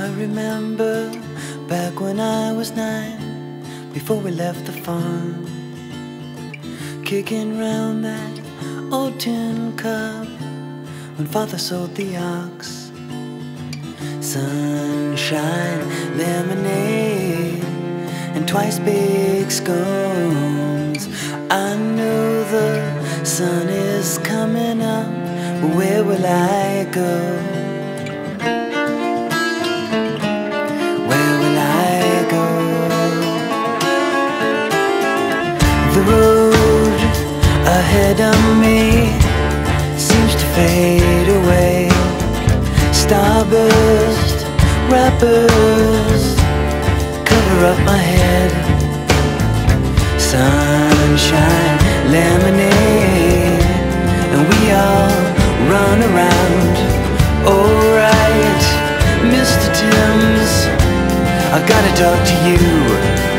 I remember back when I was 9, before we left the farm, kicking round that old tin cup when Father sold the ox. Sunshine, lemonade, and twice big scones. I know the sun is coming up, but where will I go? Where will I go? The road ahead of me seems to fade away. Starburst wrappers cover up my head. Sunshine, lemonade, and we all run around. Alright, Mr. Timms, I've gotta talk to you.